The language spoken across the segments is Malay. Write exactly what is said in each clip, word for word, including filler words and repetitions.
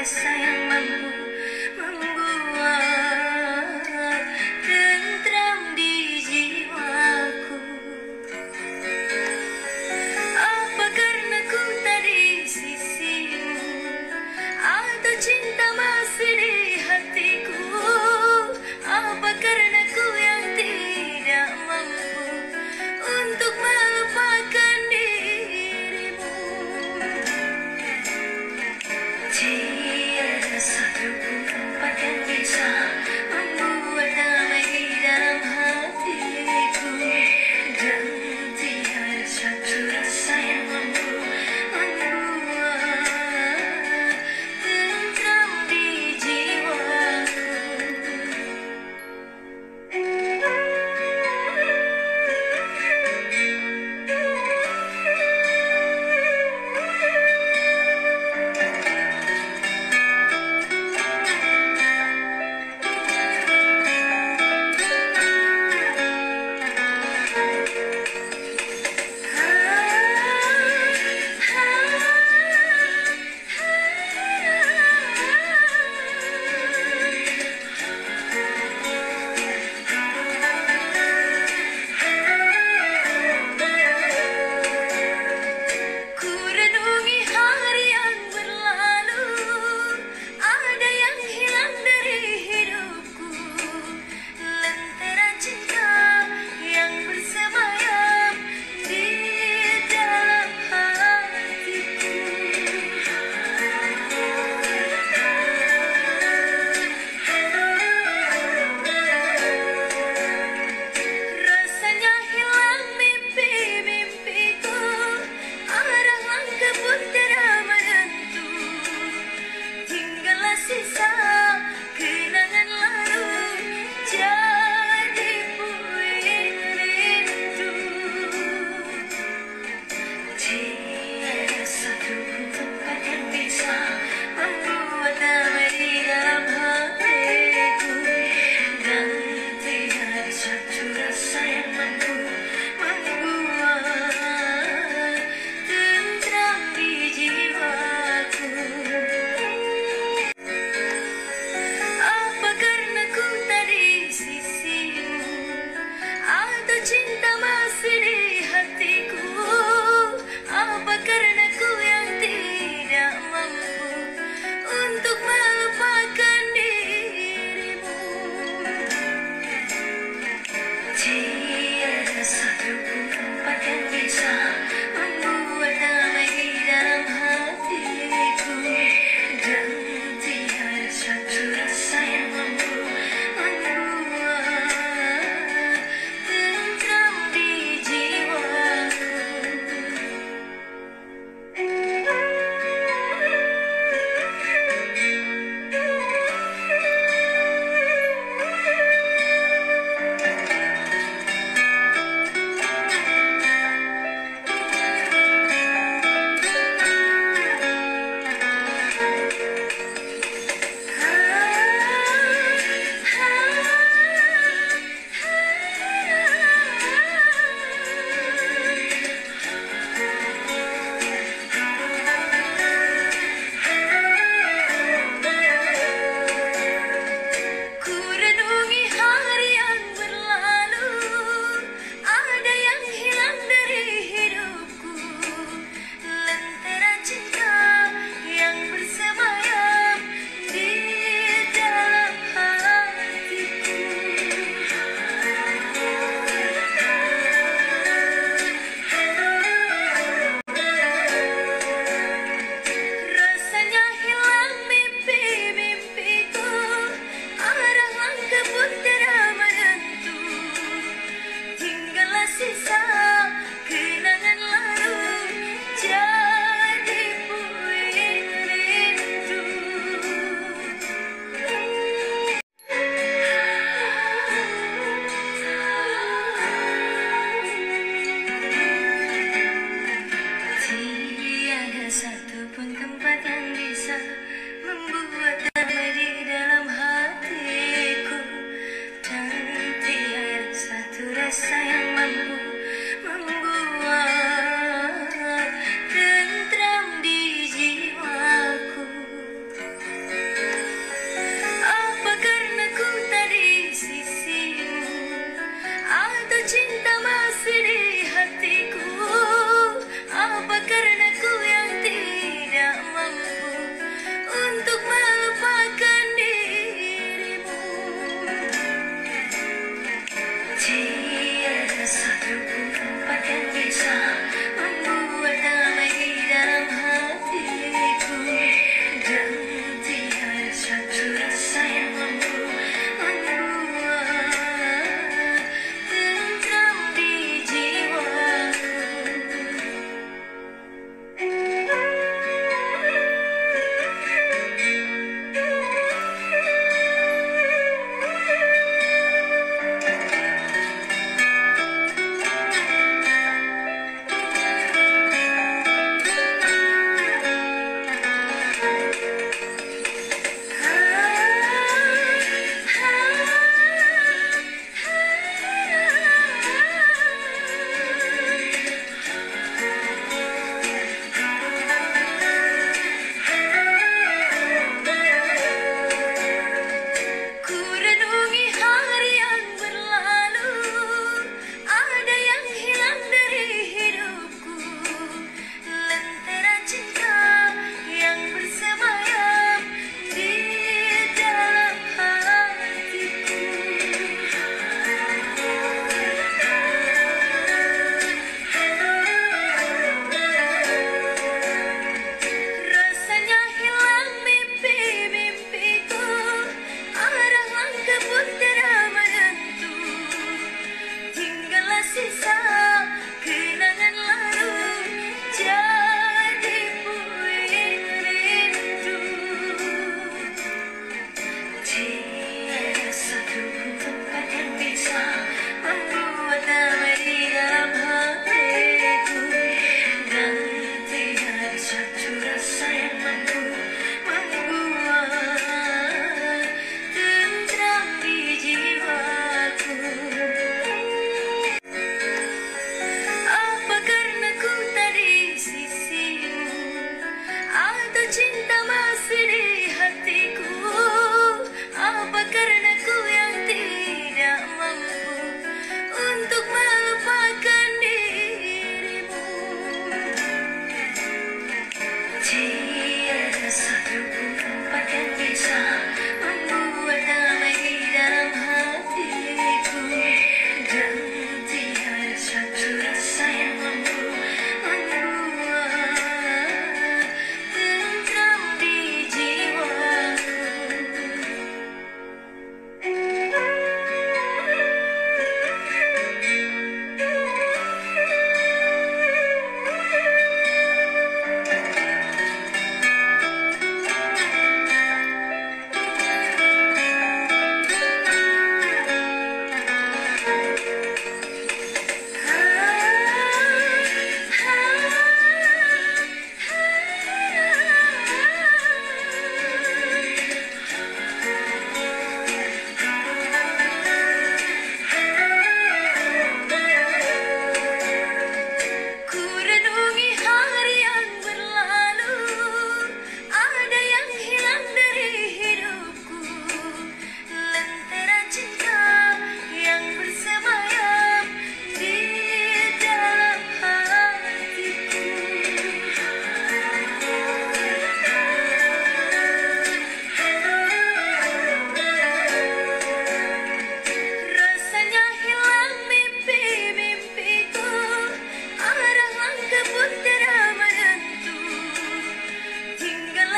rasa yang mampu membuat tentram di jiwaku. Apa karena ku tadi sisimu, atau cinta masih di hatiku? Apa karena ku yang tidak mampu untuk melupakan dirimu? Tiada satu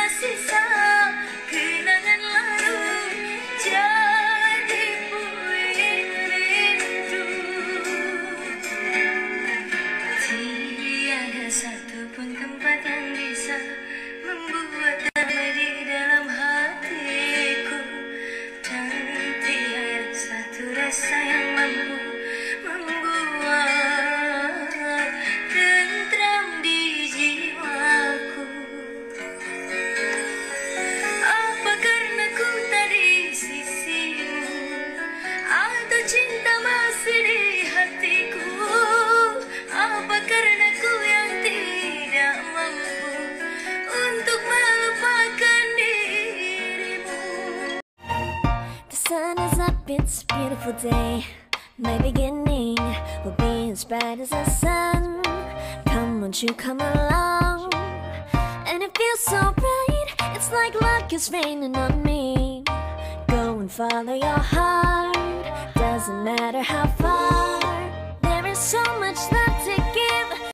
sisa kenangan lalu jadi puing rindu. Tiada satu pun tempat yang bisa membuat damai di dalam hatiku, dan tiada satu rasa yang mampu membuat tentram di jiwaku. Apa karena ku tak di sisimu, atau cinta masih di hatiku? Apa karena ku yang tidak mampu untuk melupakan dirimu? The sun is up, it's a beautiful day. My beginning will be as bright as the sun. Come, won't you come along? And it feels so bright, it's like luck is raining on me. Go and follow your heart, doesn't matter how far. There is so much left to